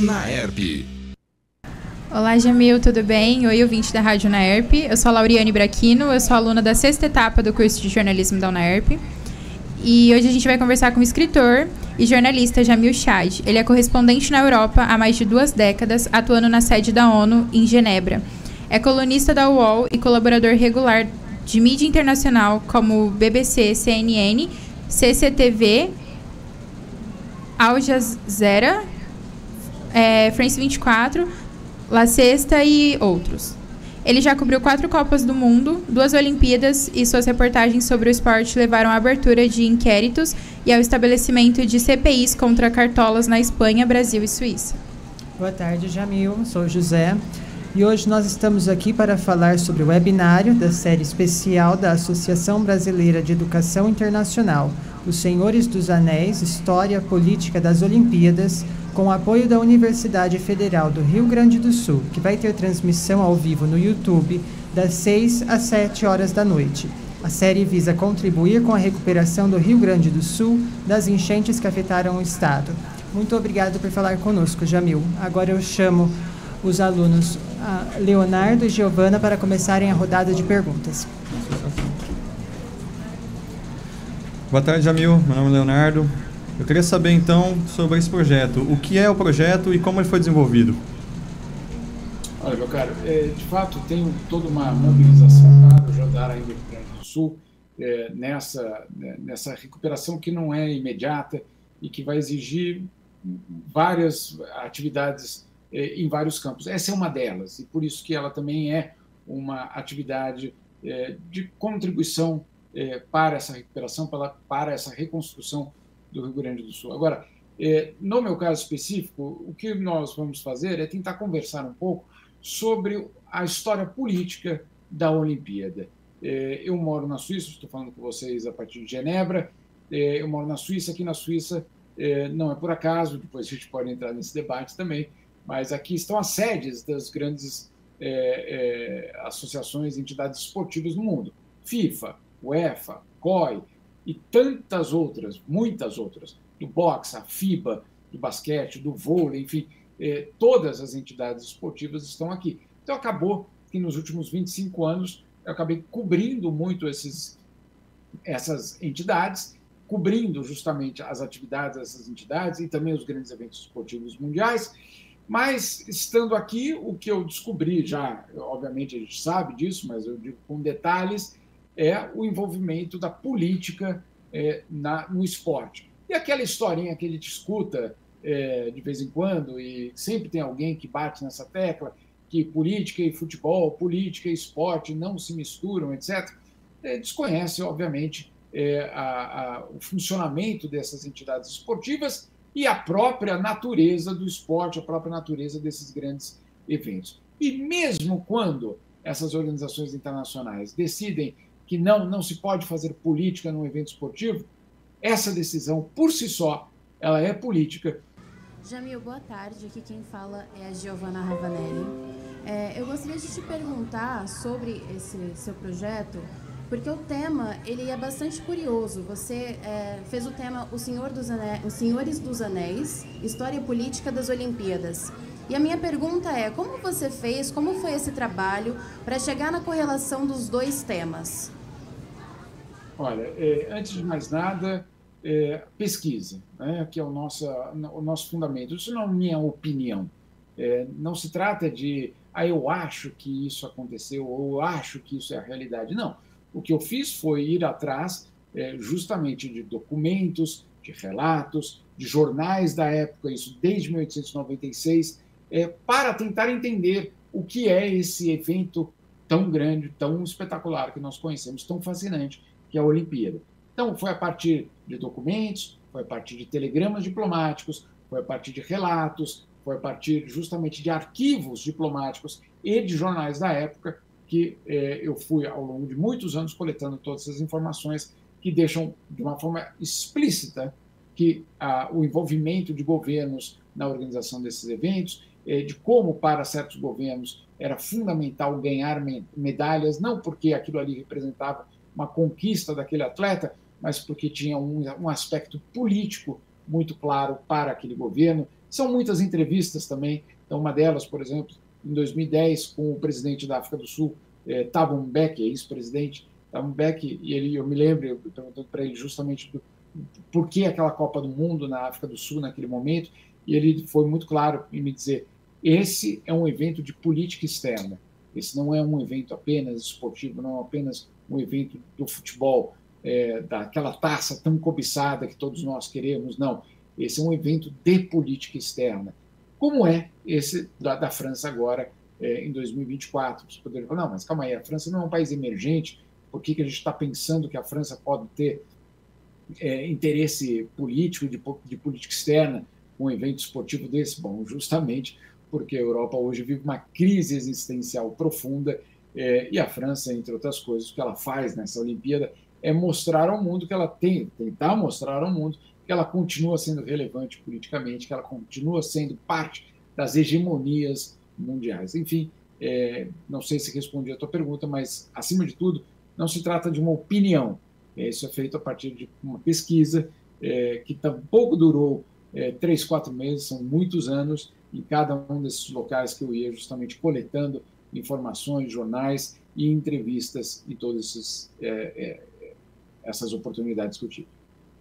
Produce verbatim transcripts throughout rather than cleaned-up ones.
Naerp. Olá, Jamil, tudo bem? Oi, ouvinte da Rádio Naerp. Eu sou a Lauriane Braquino, eu sou aluna da sexta etapa do curso de jornalismo da Naerp. E hoje a gente vai conversar com o escritor e jornalista Jamil Chad. Ele é correspondente na Europa há mais de duas décadas, atuando na sede da ONU em Genebra. É colunista da U O L e colaborador regular de mídia internacional como B B C, C N N, C C T V, Al Jazeera, é, France vinte e quatro, La Sexta e outros. Ele já cobriu quatro Copas do Mundo, duas Olimpíadas, e suas reportagens sobre o esporte levaram à abertura de inquéritos e ao estabelecimento de C P Is contra cartolas na Espanha, Brasil e Suíça. Boa tarde, Jamil. Sou o José. E hoje nós estamos aqui para falar sobre o webinário da série especial da Associação Brasileira de Educação Internacional, Os Senhores dos Anéis, História Política das Olimpíadas, com o apoio da Universidade Federal do Rio Grande do Sul, que vai ter transmissão ao vivo no YouTube das seis às sete horas da noite. A série visa contribuir com a recuperação do Rio Grande do Sul das enchentes que afetaram o estado. Muito obrigado por falar conosco, Jamil. Agora eu chamo os alunos Leonardo e Giovana para começarem a rodada de perguntas. Boa tarde, Jamil. Meu nome é Leonardo. Eu queria saber, então, sobre esse projeto. O que é o projeto e como ele foi desenvolvido? Olha, meu caro, é, de fato, tem toda uma mobilização para ajudar ainda o Rio Grande do Sul é, nessa, né, nessa recuperação que não é imediata e que vai exigir várias atividades é, em vários campos. Essa é uma delas, e por isso que ela também é uma atividade é, de contribuição é, para essa recuperação, para, para essa reconstrução do Rio Grande do Sul. Agora, eh, no meu caso específico, o que nós vamos fazer é tentar conversar um pouco sobre a história política da Olimpíada. Eh, eu moro na Suíça, estou falando com vocês a partir de Genebra, eh, eu moro na Suíça, aqui na Suíça eh, não é por acaso, depois a gente pode entrar nesse debate também, mas aqui estão as sedes das grandes eh, eh, associações e entidades esportivas no mundo, FIFA, UEFA, C O I, e tantas outras, muitas outras, do boxe, a FIBA, do basquete, do vôlei, enfim, eh, todas as entidades esportivas estão aqui. Então, acabou que nos últimos vinte e cinco anos eu acabei cobrindo muito esses, essas entidades, cobrindo justamente as atividades dessas entidades e também os grandes eventos esportivos mundiais, mas estando aqui, o que eu descobri já, obviamente a gente sabe disso, mas eu digo com detalhes, é o envolvimento da política é, na, no esporte. E aquela historinha que a gente escuta é, de vez em quando, e sempre tem alguém que bate nessa tecla, que política e futebol, política e esporte não se misturam, etcétera, é, desconhece, obviamente, é, a, a, o funcionamento dessas entidades esportivas e a própria natureza do esporte, a própria natureza desses grandes eventos. E mesmo quando essas organizações internacionais decidem que não, não se pode fazer política num evento esportivo, essa decisão, por si só, ela é política. Jamil, boa tarde. Aqui quem fala é a Giovana Ravanelli. É, eu gostaria de te perguntar sobre esse seu projeto, porque o tema ele é bastante curioso. Você é, fez o tema Os, Senhor dos Anéis, Os Senhores dos Anéis, História Política das Olimpíadas. E a minha pergunta é, como você fez, como foi esse trabalho para chegar na correlação dos dois temas? Olha, é, antes de mais nada, é, pesquisa, né, que é o nosso, o nosso fundamento. Isso não é minha opinião. É, não se trata de, ah, eu acho que isso aconteceu, ou eu acho que isso é a realidade. Não. O que eu fiz foi ir atrás é, justamente de documentos, de relatos, de jornais da época, isso desde mil oitocentos e noventa e seis, é, para tentar entender o que é esse evento tão grande, tão espetacular que nós conhecemos, tão fascinante, que é a Olimpíada. Então, foi a partir de documentos, foi a partir de telegramas diplomáticos, foi a partir de relatos, foi a partir justamente de arquivos diplomáticos e de jornais da época que eh, eu fui, ao longo de muitos anos, coletando todas essas informações que deixam, de uma forma explícita, que ah, o envolvimento de governos na organização desses eventos, eh, de como, para certos governos, era fundamental ganhar me medalhas, não porque aquilo ali representava uma conquista daquele atleta, mas porque tinha um, um aspecto político muito claro para aquele governo, São muitas entrevistas também. Então, uma delas, por exemplo, em dois mil e dez, com o presidente da África do Sul, eh, Thabo Mbeki, ex-presidente, Thabo Mbeki, e ele, eu me lembro, eu perguntando para ele justamente do, por que aquela Copa do Mundo na África do Sul naquele momento, e ele foi muito claro em me dizer, esse é um evento de política externa, esse não é um evento apenas esportivo, não é apenas um evento do futebol, é, daquela taça tão cobiçada que todos nós queremos, não. Esse é um evento de política externa, como é esse da, da França agora, é, em dois mil e vinte e quatro. Você poderia falar, não, mas calma aí, a França não é um país emergente, por que, que a gente está pensando que a França pode ter é, interesse político, de, de política externa, com um evento esportivo desse? Bom, justamente porque a Europa hoje vive uma crise existencial profunda, é, e a França, entre outras coisas, o que ela faz nessa Olimpíada é mostrar ao mundo que ela tem, tentar mostrar ao mundo que ela continua sendo relevante politicamente, que ela continua sendo parte das hegemonias mundiais. Enfim, é, não sei se respondi a tua pergunta, mas, acima de tudo, não se trata de uma opinião. É, isso é feito a partir de uma pesquisa é, que tampouco durou é, três, quatro meses, são muitos anos, em cada um desses locais que eu ia justamente coletando informações, jornais e entrevistas e todas esses, é, é, essas oportunidades que eu tive.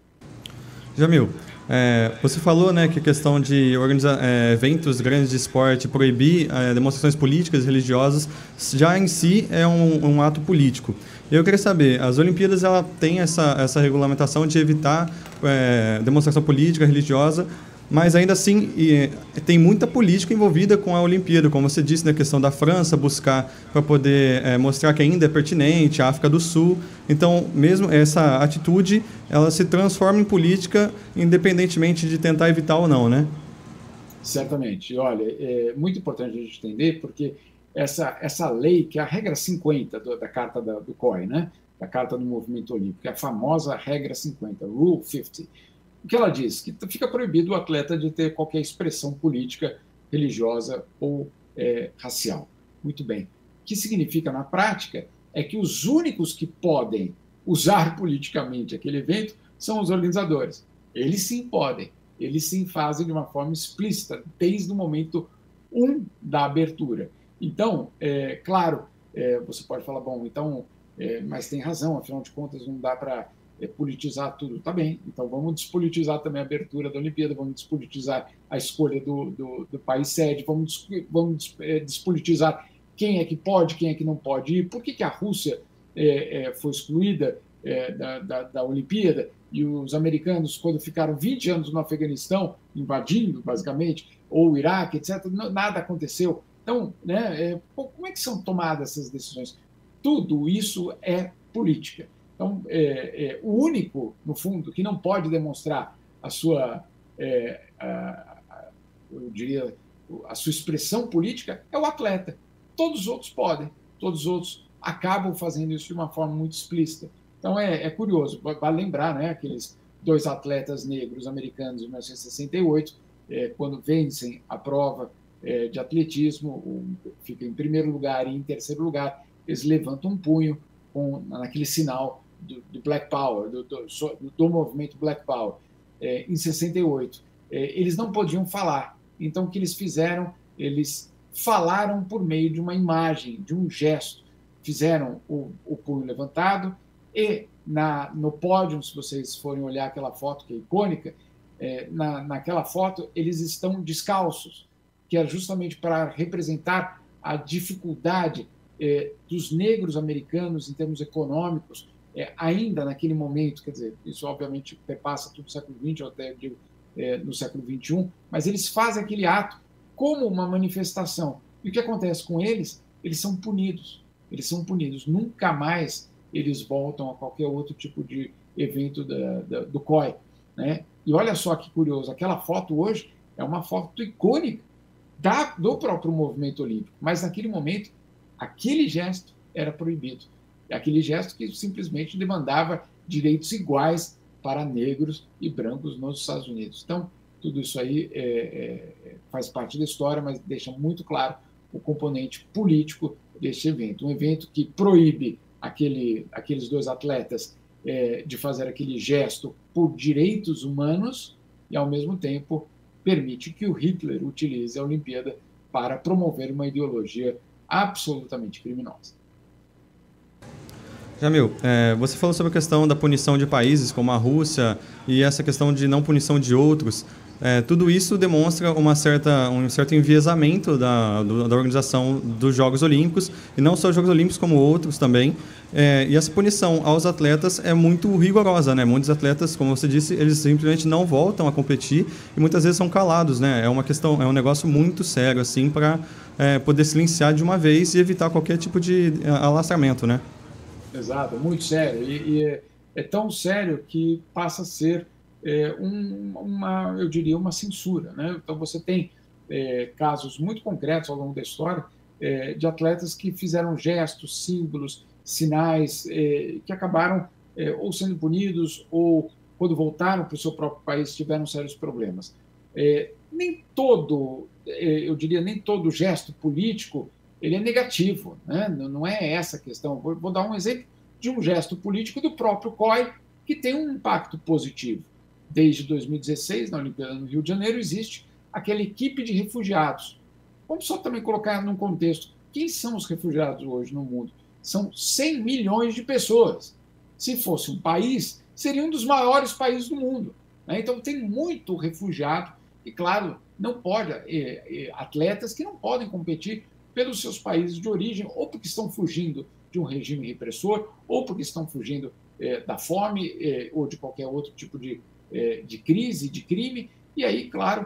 Jamil, é, você falou, né, que a questão de organizar é, eventos grandes de esporte, proibir é, demonstrações políticas e religiosas, já em si é um, um ato político. Eu queria saber, as Olimpíadas ela tem essa, essa regulamentação de evitar é, demonstração política, religiosa, mas ainda assim e, tem muita política envolvida com a Olimpíada, como você disse, na questão da França, buscar para poder é, mostrar que ainda é pertinente, a África do Sul. Então, mesmo essa atitude, ela se transforma em política, independentemente de tentar evitar ou não, né? Certamente. Olha, é muito importante a gente entender, porque essa, essa lei, que é a regra cinquenta do, da Carta da, do C O I, né? Da Carta do Movimento Olímpico, é a famosa regra cinquenta, Rule cinquenta. O que ela diz? Que fica proibido o atleta de ter qualquer expressão política, religiosa ou é, racial. Muito bem. O que significa, na prática, é que os únicos que podem usar politicamente aquele evento são os organizadores. Eles sim podem, eles sim fazem de uma forma explícita, desde o momento um da abertura. Então, é claro, é, você pode falar, bom, então, é, mas tem razão, afinal de contas, não dá para É politizar tudo. Tá bem, então vamos despolitizar também a abertura da Olimpíada, vamos despolitizar a escolha do, do, do país sede, vamos, vamos despolitizar quem é que pode, quem é que não pode ir. Por que, que a Rússia é, é, foi excluída é, da, da, da Olimpíada e os americanos, quando ficaram vinte anos no Afeganistão, invadindo, basicamente, ou o Iraque, etcétera, não, nada aconteceu. Então, né, é, como é que são tomadas essas decisões? Tudo isso é política. Então, é, é, o único, no fundo, que não pode demonstrar a sua, é, a, a, eu diria, a sua expressão política é o atleta. Todos os outros podem, todos os outros acabam fazendo isso de uma forma muito explícita. Então, é, é curioso, vale lembrar, né, aqueles dois atletas negros americanos em mil novecentos e sessenta e oito, é, quando vencem a prova é, de atletismo, um, fica em primeiro lugar e em terceiro lugar, eles levantam um punho com, naquele sinal Do, do Black Power, do, do, do movimento Black Power, é, em sessenta e oito. É, eles não podiam falar. Então, o que eles fizeram? Eles falaram por meio de uma imagem, de um gesto. Fizeram o, o punho levantado e, na, no pódio, se vocês forem olhar aquela foto que é icônica, é, na, naquela foto eles estão descalços, que é justamente para representar a dificuldade é, dos negros americanos em termos econômicos, É, ainda naquele momento, quer dizer, isso obviamente perpassa tudo o século vinte, ou até eu digo, é, no século vinte e um, mas eles fazem aquele ato como uma manifestação. E o que acontece com eles? Eles são punidos. Eles são punidos. Nunca mais eles voltam a qualquer outro tipo de evento da, da, do C O I. Né? E olha só que curioso, aquela foto hoje é uma foto icônica da, do próprio movimento olímpico, mas naquele momento, aquele gesto era proibido. Aquele gesto que simplesmente demandava direitos iguais para negros e brancos nos Estados Unidos. Então, tudo isso aí é, é, faz parte da história, mas deixa muito claro o componente político deste evento. Um evento que proíbe aquele, aqueles dois atletas é, de fazer aquele gesto por direitos humanos e, ao mesmo tempo, permite que o Hitler utilize a Olimpíada para promover uma ideologia absolutamente criminosa. Jamil, é, você falou sobre a questão da punição de países como a Rússia e essa questão de não punição de outros. É, tudo isso demonstra uma certa, um certo enviesamento da, do, da organização dos Jogos Olímpicos, e não só os Jogos Olímpicos, como outros também. É, e essa punição aos atletas é muito rigorosa, né? Muitos atletas, como você disse, eles simplesmente não voltam a competir e muitas vezes são calados, né? É uma questão, é um negócio muito sério, assim, para é, poder silenciar de uma vez e evitar qualquer tipo de alastramento, né? Exato, muito sério. E, e é, é tão sério que passa a ser É, um, uma, eu diria, uma censura, né? Então você tem é, casos muito concretos ao longo da história é, de atletas que fizeram gestos, símbolos, sinais é, que acabaram é, ou sendo punidos ou, quando voltaram para o seu próprio país, tiveram sérios problemas. É, nem todo, é, eu diria, nem todo gesto político ele é negativo, né? Não é essa a questão. Vou, vou dar um exemplo de um gesto político do próprio C O I que tem um impacto positivo. Desde dois mil e dezesseis, na Olimpíada no Rio de Janeiro, existe aquela equipe de refugiados. Vamos só também colocar num contexto. Quem são os refugiados hoje no mundo? São cem milhões de pessoas. Se fosse um país, seria um dos maiores países do mundo. Então, tem muito refugiado e, claro, não pode, atletas que não podem competir pelos seus países de origem, ou porque estão fugindo de um regime repressor, ou porque estão fugindo da fome ou de qualquer outro tipo de de crise, de crime, e aí, claro,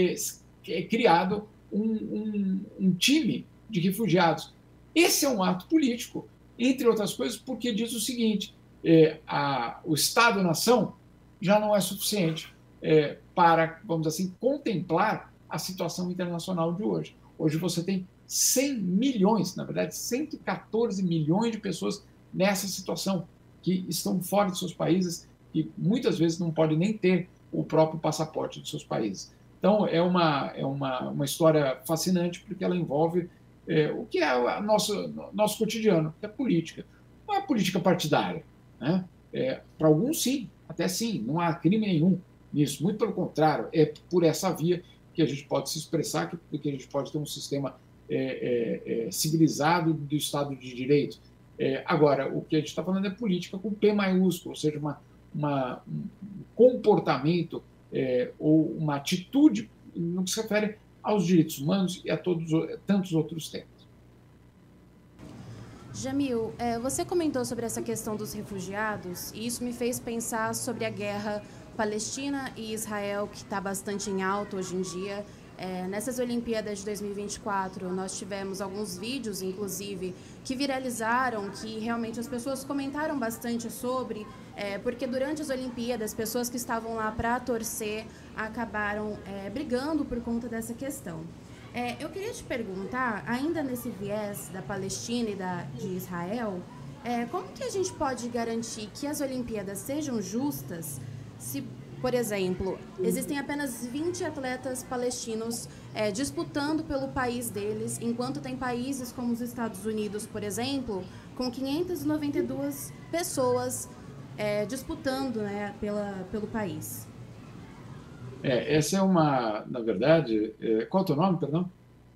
é criado um, um, um time de refugiados. Esse é um ato político, entre outras coisas, porque diz o seguinte, é, a, o Estado-nação já não é suficiente é, para, vamos dizer assim, contemplar a situação internacional de hoje. Hoje você tem cem milhões, na verdade, cento e quatorze milhões de pessoas nessa situação, que estão fora de seus países, que muitas vezes não podem nem ter o próprio passaporte dos seus países. Então, é uma, é uma, uma história fascinante, porque ela envolve é, o que é o nosso, nosso cotidiano, que é política. Não é política partidária, né? É, para alguns, sim, até sim, não há crime nenhum nisso. Muito pelo contrário, é por essa via que a gente pode se expressar, que, que a gente pode ter um sistema é, é, é, civilizado do Estado de Direito. É, agora, o que a gente está falando é política com P maiúsculo, ou seja, uma Uma, um comportamento é, ou uma atitude no que se refere aos direitos humanos e a todos, tantos outros temas. Jamil, é, você comentou sobre essa questão dos refugiados e isso me fez pensar sobre a guerra Palestina e Israel, que está bastante em alta hoje em dia. É, nessas Olimpíadas de dois mil e vinte e quatro, nós tivemos alguns vídeos, inclusive, que viralizaram, que realmente as pessoas comentaram bastante sobre, é, porque durante as Olimpíadas, pessoas que estavam lá para torcer acabaram é, brigando por conta dessa questão. É, eu queria te perguntar, ainda nesse viés da Palestina e da, de Israel, é, como que a gente pode garantir que as Olimpíadas sejam justas se, por exemplo, existem apenas vinte atletas palestinos é, disputando pelo país deles, enquanto tem países como os Estados Unidos, por exemplo, com quinhentas e noventa e duas pessoas é, disputando, né, pela, pelo país. É, essa é uma, na verdade, é, qual é o teu nome, perdão?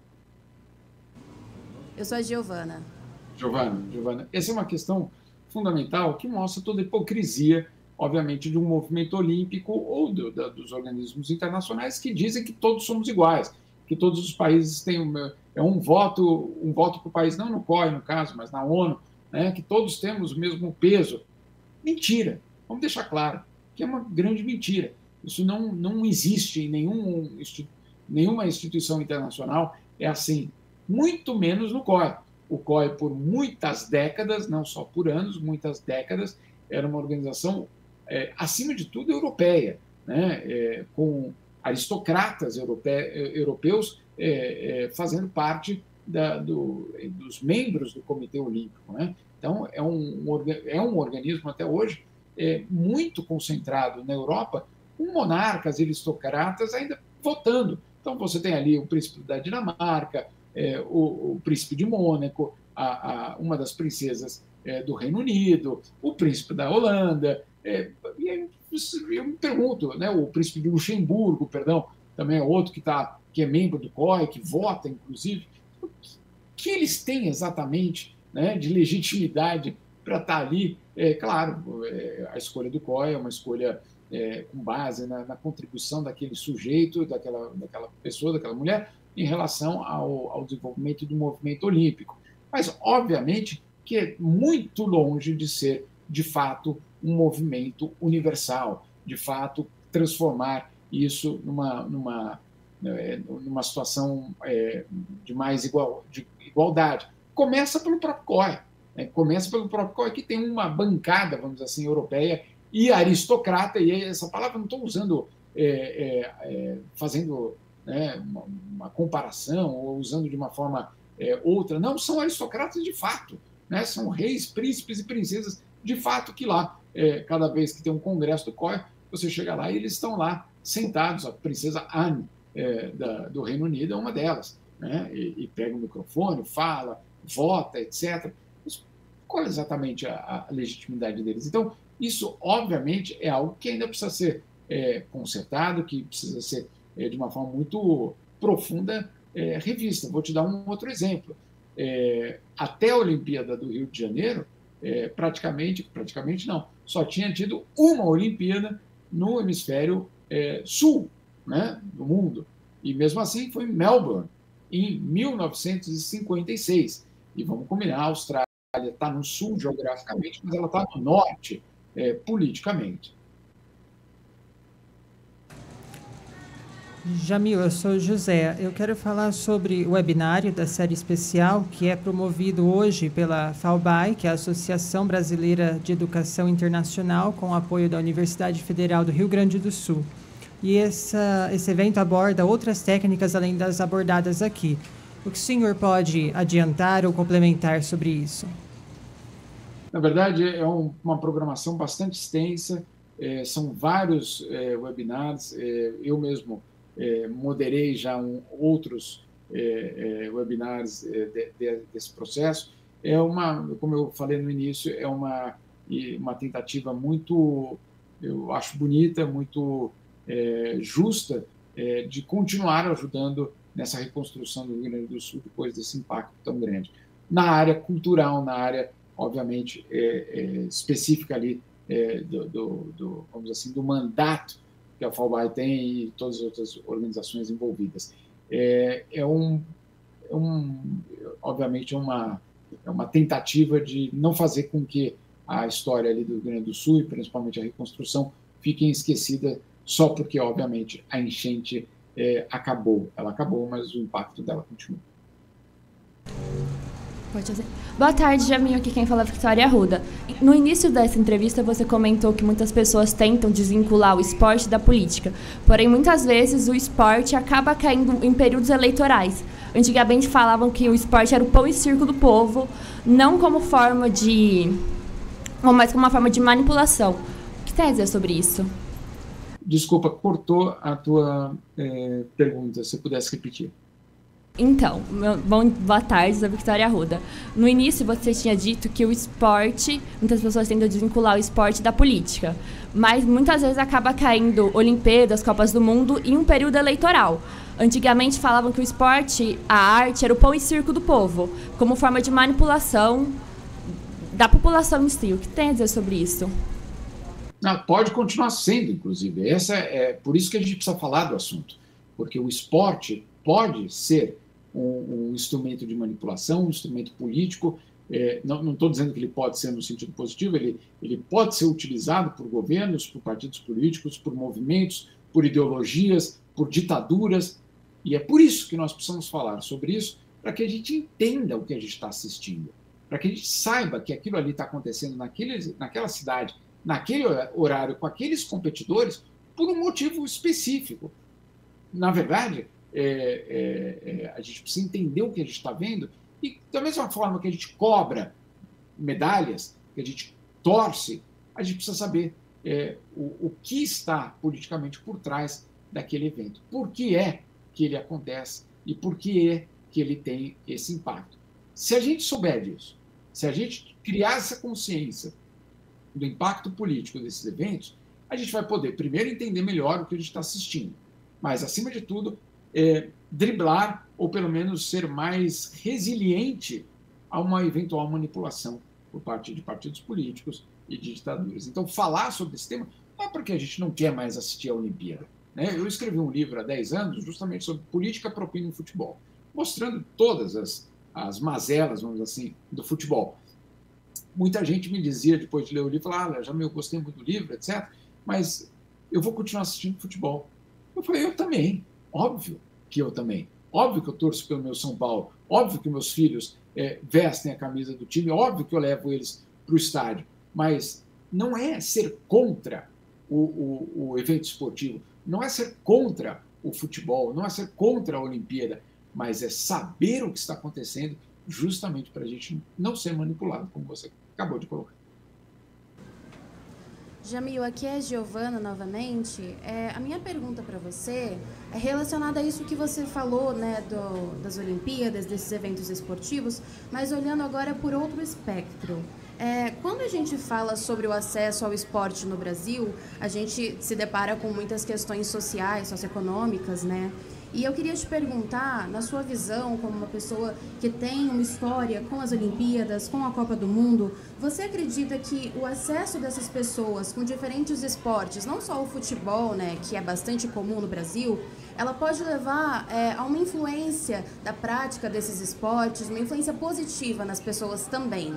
Eu sou a Giovana. Giovana, Giovana. Essa é uma questão fundamental que mostra toda a hipocrisia, obviamente, de um movimento olímpico ou do, da, dos organismos internacionais que dizem que todos somos iguais, que todos os países têm um, é um voto, um voto para o país, não no C O I, no caso, mas na ONU, né, que todos temos o mesmo peso. Mentira. Vamos deixar claro que é uma grande mentira. Isso não, não existe em nenhum, nenhuma instituição internacional, é assim, muito menos no C O I. O C O I, por muitas décadas, não só por anos, muitas décadas, era uma organização, é, acima de tudo, europeia, né? É, com aristocratas europe, europeus é, é, fazendo parte da, do, dos membros do Comitê Olímpico, né? Então, é um, é um organismo, até hoje, é, muito concentrado na Europa, com monarcas e aristocratas ainda votando. Então, você tem ali o príncipe da Dinamarca, é, o, o príncipe de Mônaco, a, a, uma das princesas é, do Reino Unido, o príncipe da Holanda, é, e aí, eu me pergunto, né, o príncipe de Luxemburgo, perdão, também é outro que, tá, que é membro do C O I, que vota, inclusive. O que eles têm exatamente, né, de legitimidade para estar ali? É claro, é, a escolha do C O I é uma escolha é, com base na, na contribuição daquele sujeito, daquela, daquela pessoa, daquela mulher, em relação ao, ao desenvolvimento do movimento olímpico. Mas, obviamente, que é muito longe de ser, de fato, um movimento universal, de fato, transformar isso numa, numa, numa situação é, de mais igual, de igualdade. Começa pelo próprio C O I, né? Começa pelo próprio C O I, que tem uma bancada, vamos dizer assim, europeia e aristocrata, e essa palavra não estou usando, é, é, é, fazendo, né, uma, uma comparação ou usando de uma forma é, outra, não, são aristocratas de fato, né? São reis, príncipes e princesas de fato que lá, é, cada vez que tem um congresso do C O I, você chega lá e eles estão lá sentados, a princesa Anne é, da, do Reino Unido é uma delas, né? e, e pega o microfone, fala, vota, etcétera. Mas qual é exatamente a, a legitimidade deles? Então, isso, obviamente, é algo que ainda precisa ser é, consertado, que precisa ser, é, de uma forma muito profunda, é, revista. Vou te dar um outro exemplo. É, até a Olimpíada do Rio de Janeiro, é, praticamente, praticamente não, só tinha tido uma Olimpíada no hemisfério é, sul, né, do mundo. E mesmo assim foi em Melbourne, em mil novecentos e cinquenta e seis. E vamos combinar, a Austrália está no sul geograficamente, mas ela está no norte é, politicamente. Jamil, eu sou José. Eu quero falar sobre o webinário da série especial que é promovido hoje pela FAUBAI, que é a Associação Brasileira de Educação Internacional, com o apoio da Universidade Federal do Rio Grande do Sul. E essa, esse evento aborda outras técnicas além das abordadas aqui. O que o senhor pode adiantar ou complementar sobre isso? Na verdade, é um, uma programação bastante extensa, é, são vários é, webinars, é, eu mesmo É, moderei já um, outros é, é, webinars é, de, de, desse processo. É uma, como eu falei no início, é uma, uma tentativa muito, eu acho bonita, muito é, justa, é, de continuar ajudando nessa reconstrução do Rio Grande do Sul depois desse impacto tão grande. Na área cultural, na área, obviamente, é, é, específica ali é, do, do, do, vamos dizer assim, do mandato que a FAUBAI tem e todas as outras organizações envolvidas. É, é, um, é um, obviamente, é uma, é uma tentativa de não fazer com que a história ali do Rio Grande do Sul, e principalmente a reconstrução, fiquem esquecida só porque, obviamente, a enchente é, acabou. Ela acabou, mas o impacto dela continua. Pode fazer. Boa tarde, Jamil, aqui quem fala é Victoria Arruda. No início dessa entrevista, você comentou que muitas pessoas tentam desvincular o esporte da política, porém, muitas vezes, o esporte acaba caindo em períodos eleitorais. Antigamente falavam que o esporte era o pão e circo do povo, não como forma de... mas como uma forma de manipulação. O que tem a dizer sobre isso? Desculpa, cortou a tua é, pergunta, se pudesse repetir. Então, bom, boa tarde, sou a Victoria Arruda. No início, você tinha dito que o esporte, muitas pessoas tentam desvincular o esporte da política, mas muitas vezes acaba caindo Olimpíadas, Copas do Mundo em um período eleitoral. Antigamente falavam que o esporte, a arte, era o pão e circo do povo, como forma de manipulação da população em si. O que tem a dizer sobre isso? Não, pode continuar sendo, inclusive. Essa é por isso que a gente precisa falar do assunto, porque o esporte pode ser um, um instrumento de manipulação, um instrumento político. É, não estou dizendo que ele pode ser no sentido positivo, ele, ele pode ser utilizado por governos, por partidos políticos, por movimentos, por ideologias, por ditaduras, e é por isso que nós precisamos falar sobre isso, para que a gente entenda o que a gente está assistindo, para que a gente saiba que aquilo ali está acontecendo naquele, naquela cidade, naquele horário, com aqueles competidores, por um motivo específico. Na verdade, É, é, é, a gente precisa entender o que a gente está vendo e, da mesma forma que a gente cobra medalhas, que a gente torce, a gente precisa saber é, o, o que está politicamente por trás daquele evento. Por que é que ele acontece e por que é que ele tem esse impacto. Se a gente souber disso, se a gente criar essa consciência do impacto político desses eventos, a gente vai poder, primeiro, entender melhor o que a gente está assistindo. mas, acima de tudo, é, driblar ou, pelo menos, ser mais resiliente a uma eventual manipulação por parte de partidos políticos e de ditaduras. Então, falar sobre esse tema não é porque a gente não quer mais assistir à Olimpíada, né? Eu escrevi um livro há dez anos justamente sobre política propina no futebol, mostrando todas as, as mazelas, vamos dizer assim, do futebol. Muita gente me dizia, depois de ler o livro, ah, já me gostei muito do livro, etcétera, mas eu vou continuar assistindo futebol. Eu falei, eu também, óbvio que eu também. Óbvio que eu torço pelo meu São Paulo, óbvio que meus filhos é, vestem a camisa do time, óbvio que eu levo eles para o estádio, mas não é ser contra o, o, o evento esportivo, não é ser contra o futebol, não é ser contra a Olimpíada, mas é saber o que está acontecendo justamente para a gente não ser manipulado, como você acabou de colocar. Jamil, aqui é a Giovana novamente. É, a minha pergunta para você é relacionada a isso que você falou, né, do, das Olimpíadas, desses eventos esportivos, mas olhando agora por outro espectro. É, quando a gente fala sobre o acesso ao esporte no Brasil, a gente se depara com muitas questões sociais, socioeconômicas, né? E eu queria te perguntar, na sua visão, como uma pessoa que tem uma história com as Olimpíadas, com a Copa do Mundo, você acredita que o acesso dessas pessoas com diferentes esportes, não só o futebol, né, que é bastante comum no Brasil, ela pode levar é, a uma influência da prática desses esportes, uma influência positiva nas pessoas também?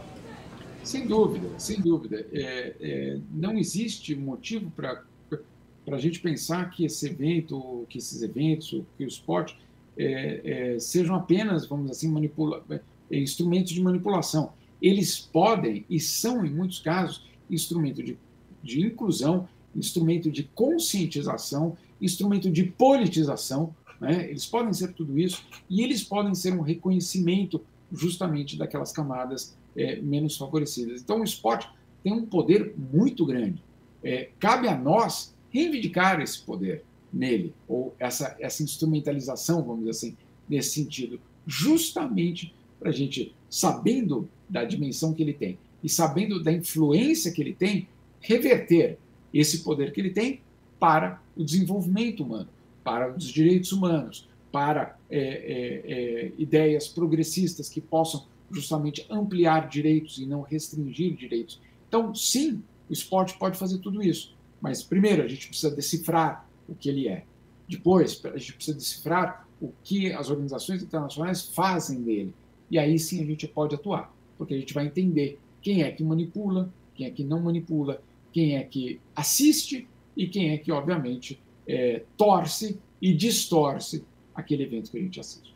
Sem dúvida, sem dúvida. É, é, não existe motivo para para a gente pensar que esse evento, que esses eventos, que o esporte é, é, sejam apenas, vamos assim, manipula é, instrumentos de manipulação. Eles podem, e são em muitos casos, instrumento de, de inclusão, instrumento de conscientização, instrumento de politização, né? Eles podem ser tudo isso, e eles podem ser um reconhecimento justamente daquelas camadas é, menos favorecidas. Então, o esporte tem um poder muito grande. É, cabe a nós reivindicar esse poder nele, ou essa, essa instrumentalização, vamos dizer assim, nesse sentido, justamente para a gente, sabendo da dimensão que ele tem e sabendo da influência que ele tem, reverter esse poder que ele tem para o desenvolvimento humano, para os direitos humanos, para é, é, é, ideias progressistas que possam justamente ampliar direitos e não restringir direitos. Então, sim, o esporte pode fazer tudo isso. Mas, primeiro, a gente precisa decifrar o que ele é. Depois, a gente precisa decifrar o que as organizações internacionais fazem dele. E aí sim a gente pode atuar, porque a gente vai entender quem é que manipula, quem é que não manipula, quem é que assiste e quem é que, obviamente, é, torce e distorce aquele evento que a gente assiste.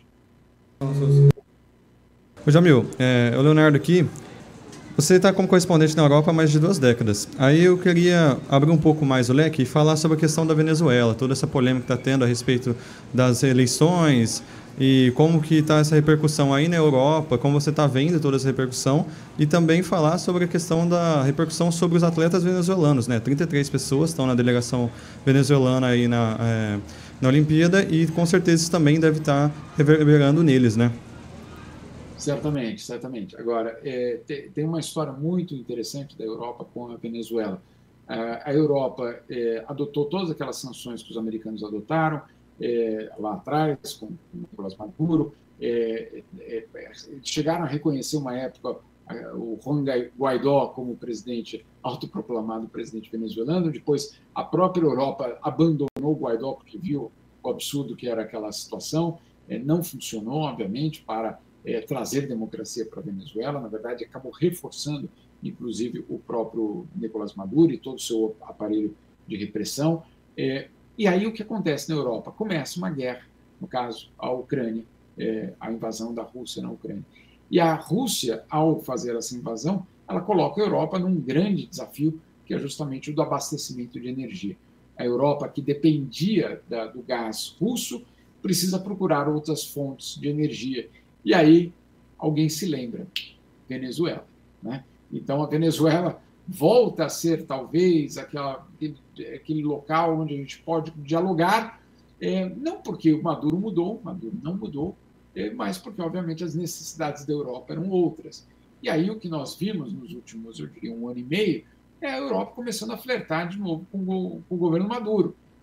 Ô Jamil, é, o Leonardo aqui. Você está como correspondente na Europa há mais de duas décadas. Aí eu queria abrir um pouco mais o leque e falar sobre a questão da Venezuela, toda essa polêmica que está tendo a respeito das eleições e como que está essa repercussão aí na Europa, como você está vendo toda essa repercussão, e também falar sobre a questão da repercussão sobre os atletas venezuelanos, né? trinta e três pessoas estão na delegação venezuelana aí na, é, na Olimpíada e com certeza isso também deve estar reverberando neles, né? Certamente, certamente. Agora, é, tem uma história muito interessante da Europa com a Venezuela. A Europa é, adotou todas aquelas sanções que os americanos adotaram é, lá atrás, com o Nicolás Maduro. É, é, chegaram a reconhecer uma época o Juan Guaidó como presidente, autoproclamado presidente venezuelano. Depois, a própria Europa abandonou o Guaidó porque viu o absurdo que era aquela situação. É, não funcionou, obviamente, para É, trazer democracia para a Venezuela. Na verdade, acabou reforçando, inclusive, o próprio Nicolás Maduro e todo o seu aparelho de repressão. É, e aí o que acontece na Europa? Começa uma guerra, no caso, a Ucrânia, é, a invasão da Rússia na Ucrânia. E a Rússia, ao fazer essa invasão, ela coloca a Europa num grande desafio, que é justamente o do abastecimento de energia. A Europa, que dependia da, do gás russo, precisa procurar outras fontes de energia. E aí alguém se lembra, Venezuela, né? Então a Venezuela volta a ser talvez aquela, aquele local onde a gente pode dialogar, é, não porque o Maduro mudou, o Maduro não mudou, é, mas porque obviamente as necessidades da Europa eram outras. E aí o que nós vimos nos últimos, eu diria, um ano e meio, é a Europa começando a flertar de novo com o, com o governo Maduro.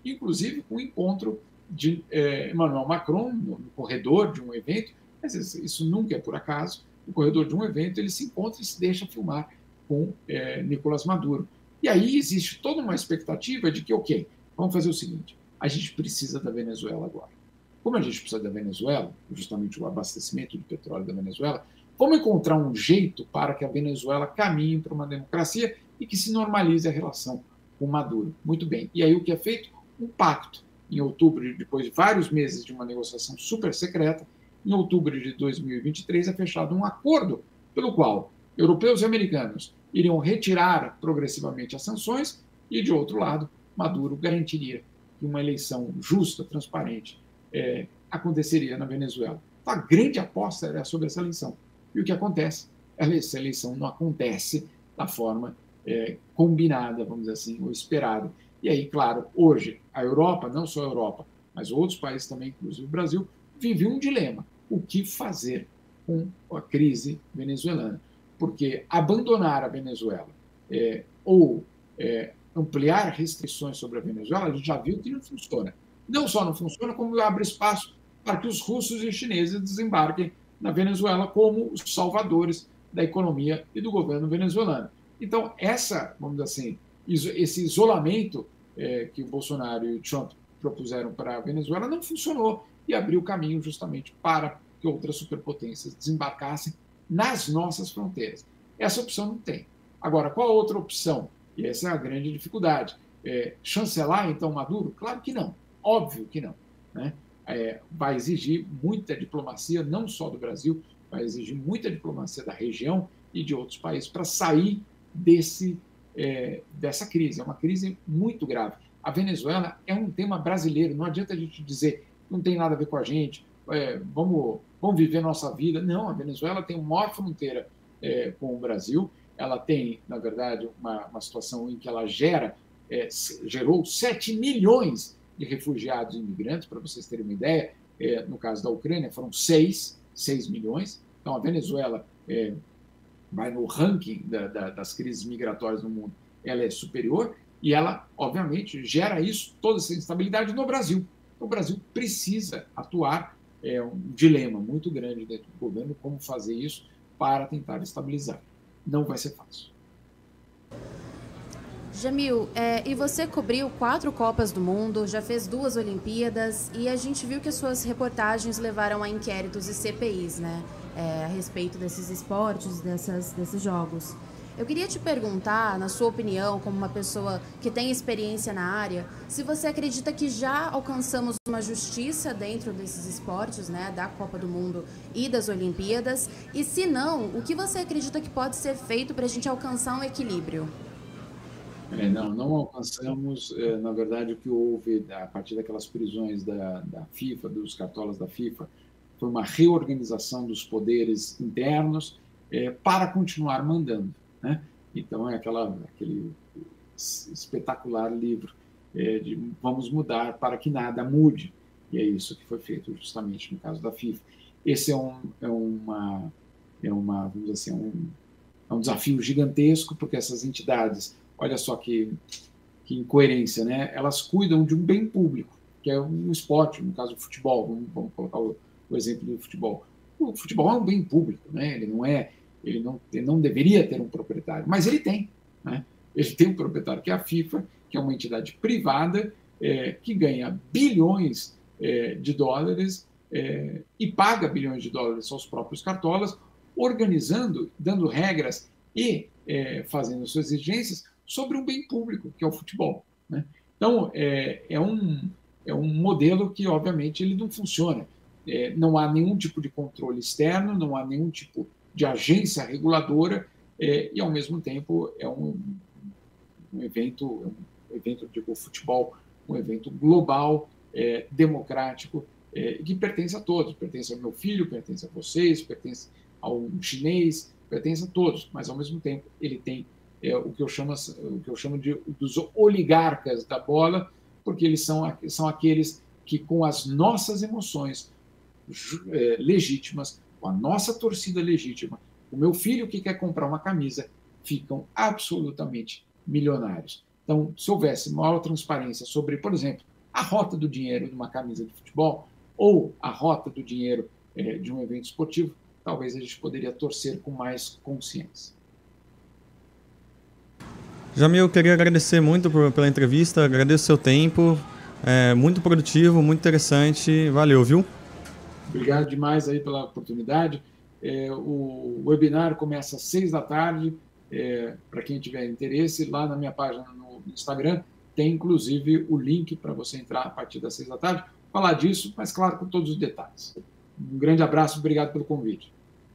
inclusive com o encontro de eh, Emmanuel Macron no, no corredor de um evento. Mas isso nunca é por acaso. No corredor de um evento, ele se encontra e se deixa filmar com eh, Nicolás Maduro. E aí existe toda uma expectativa de que, ok, vamos fazer o seguinte, a gente precisa da Venezuela agora. Como a gente precisa da Venezuela, justamente o abastecimento de petróleo da Venezuela, vamos encontrar um jeito para que a Venezuela caminhe para uma democracia e que se normalize a relação com Maduro. Muito bem. E aí o que é feito? Um pacto. Em outubro, depois de vários meses de uma negociação super secreta, em outubro de dois mil e vinte e três é fechado um acordo pelo qual europeus e americanos iriam retirar progressivamente as sanções e, de outro lado, Maduro garantiria que uma eleição justa, transparente, é, aconteceria na Venezuela. A grande aposta era sobre essa eleição. E o que acontece? Essa eleição não acontece da forma é, combinada, vamos dizer assim, ou esperada. E aí, claro, hoje, a Europa, não só a Europa, mas outros países também, inclusive o Brasil, vive um dilema. O que fazer com a crise venezuelana? Porque abandonar a Venezuela é, ou é, ampliar restrições sobre a Venezuela, a gente já viu que não funciona. Não só não funciona, como abre espaço para que os russos e os chineses desembarquem na Venezuela como os salvadores da economia e do governo venezuelano. Então, essa, vamos dizer assim, esse isolamento é, que o Bolsonaro e o Trump propuseram para a Venezuela não funcionou e abriu caminho justamente para que outras superpotências desembarcassem nas nossas fronteiras. Essa opção não tem. Agora, qual a outra opção? E essa é a grande dificuldade. É, chancelar, então, Maduro? Claro que não. Óbvio que não. Né? É, vai exigir muita diplomacia, não só do Brasil, vai exigir muita diplomacia da região e de outros países para sair desse, é, dessa crise. É uma crise muito grave. A Venezuela é um tema brasileiro. Não adianta a gente dizer não tem nada a ver com a gente, é, vamos, vamos viver nossa vida. Não, a Venezuela tem uma maior fronteira é, com o Brasil. Ela tem, na verdade, uma, uma situação em que ela gera, é, gerou sete milhões de refugiados e imigrantes, para vocês terem uma ideia. É, no caso da Ucrânia, foram seis milhões. Então, a Venezuela é, vai no ranking da, da, das crises migratórias no mundo, ela é superior e ela, obviamente, gera isso, toda essa instabilidade no Brasil. O Brasil precisa atuar, é um dilema muito grande dentro do governo, como fazer isso para tentar estabilizar. Não vai ser fácil. Jamil, é, e você cobriu quatro Copas do Mundo, já fez duas Olimpíadas, e a gente viu que as suas reportagens levaram a inquéritos e C P Is, né, é, a respeito desses esportes, dessas, desses jogos. Eu queria te perguntar, na sua opinião, como uma pessoa que tem experiência na área, se você acredita que já alcançamos uma justiça dentro desses esportes, né, da Copa do Mundo e das Olimpíadas, e se não, o que você acredita que pode ser feito para a gente alcançar um equilíbrio? É, não, não alcançamos, é, na verdade, o que houve a partir daquelas prisões da, da FIFA, dos cartolas da FIFA, foi uma reorganização dos poderes internos é, para continuar mandando. Né? Então, é aquela, aquele espetacular livro é, de vamos mudar para que nada mude. E é isso que foi feito justamente no caso da FIFA. Esse é um, é uma, é uma vamos dizer assim, um, é um desafio gigantesco, porque essas entidades, olha só que, que incoerência, né? Elas cuidam de um bem público, que é um esporte, no caso do futebol, vamos, vamos colocar o, o exemplo do futebol. O futebol é um bem público, né? Ele não é Ele não, ele não deveria ter um proprietário, mas ele tem. Né? Ele tem um proprietário que é a FIFA, que é uma entidade privada é, que ganha bilhões é, de dólares é, e paga bilhões de dólares aos próprios cartolas, organizando, dando regras e é, fazendo suas exigências sobre um bem público, que é o futebol. Né? Então, é, é, um, é um modelo que, obviamente, ele não funciona. É, não há nenhum tipo de controle externo, não há nenhum tipo de agência reguladora é, e, ao mesmo tempo, é um, um evento, um evento, digo, futebol, um evento global, é, democrático, é, que pertence a todos. Pertence ao meu filho, pertence a vocês, pertence ao chinês, pertence a todos, mas, ao mesmo tempo, ele tem é, o, que eu chamo, o que eu chamo de dos oligarcas da bola, porque eles são, são aqueles que, com as nossas emoções é, legítimas, com a nossa torcida legítima, o meu filho que quer comprar uma camisa, ficam absolutamente milionários. Então, se houvesse maior transparência sobre, por exemplo, a rota do dinheiro de uma camisa de futebol ou a rota do dinheiro é, de um evento esportivo, talvez a gente poderia torcer com mais consciência. Jamil, eu queria agradecer muito por, pela entrevista, agradeço o seu tempo, é muito produtivo, muito interessante, valeu, viu? Obrigado demais aí pela oportunidade. É, o webinar começa às seis da tarde, é, para quem tiver interesse, lá na minha página no Instagram, tem inclusive o link para você entrar a partir das seis da tarde, falar disso, mas claro, com todos os detalhes. Um grande abraço, obrigado pelo convite.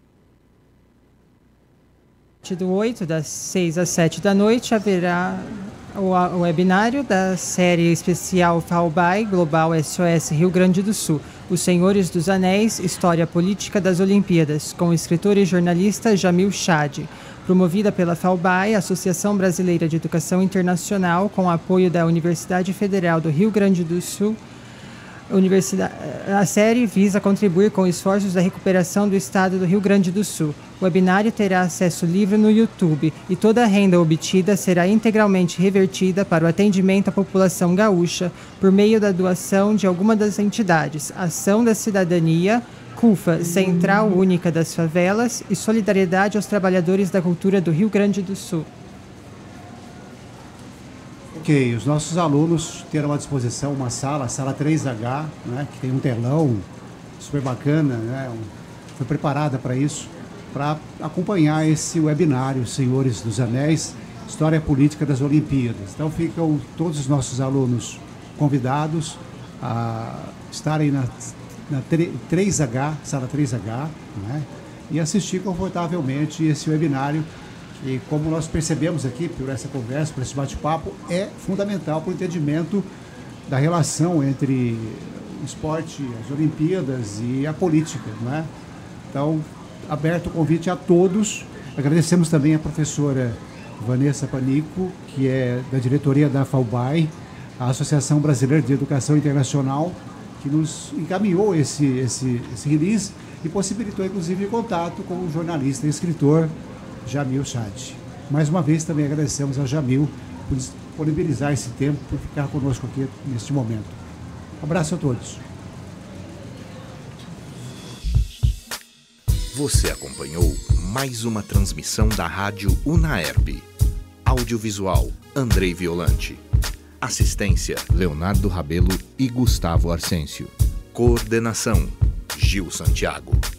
Do oito, das seis às sete da noite, haverá o, o webinário da série especial F A U B A I Global S O S Rio Grande do Sul, Os Senhores dos Anéis, História Política das Olimpíadas, com o escritor e jornalista Jamil Chad, promovida pela F A U B A I, Associação Brasileira de Educação Internacional, com apoio da Universidade Federal do Rio Grande do Sul. Universidade... A série visa contribuir com esforços da recuperação do estado do Rio Grande do Sul. O webinário terá acesso livre no YouTube e toda a renda obtida será integralmente revertida para o atendimento à população gaúcha por meio da doação de alguma das entidades: Ação da Cidadania, CUFA, Central Única das Favelas, e Solidariedade aos Trabalhadores da Cultura do Rio Grande do Sul. Ok, os nossos alunos terão à disposição uma sala, a sala três H, né, que tem um telão super bacana, né, um, foi preparada para isso, para acompanhar esse webinário, Senhores dos Anéis, História Política das Olimpíadas. Então ficam todos os nossos alunos convidados a estarem na, na três H, sala três H, né, e assistir confortavelmente esse webinário. E como nós percebemos aqui, por essa conversa, por esse bate-papo, é fundamental para o entendimento da relação entre o esporte, as Olimpíadas e a política, não é? Então, aberto o convite a todos. Agradecemos também a professora Vanessa Panico, que é da diretoria da F A U B A I, a Associação Brasileira de Educação Internacional, que nos encaminhou esse, esse, esse release e possibilitou, inclusive, o contato com o jornalista e escritor Jamil Chad. Mais uma vez também agradecemos ao Jamil por disponibilizar esse tempo, por ficar conosco aqui neste momento. Um abraço a todos. Você acompanhou mais uma transmissão da Rádio UNAERP. Audiovisual, Andrei Violante. Assistência, Leonardo Rabelo e Gustavo Arsêncio. Coordenação, Gil Santiago.